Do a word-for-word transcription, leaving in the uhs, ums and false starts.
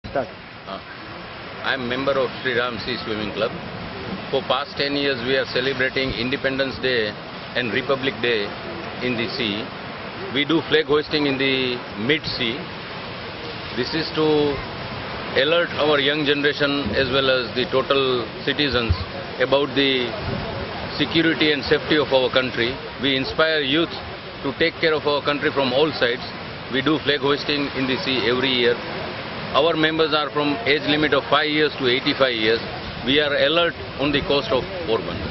Start. Uh, I am member of Sri Ram Sea Swimming Club. For past ten years we are celebrating Independence Day and Republic Day in the sea. We do flag hoisting in the mid-sea. This is to alert our young generation as well as the total citizens about the security and safety of our country. We inspire youth to take care of our country from all sides. We do flag hoisting in the sea every year. Our members are from age limit of five years to eighty-five years. We are alert on the coast of Porbandar.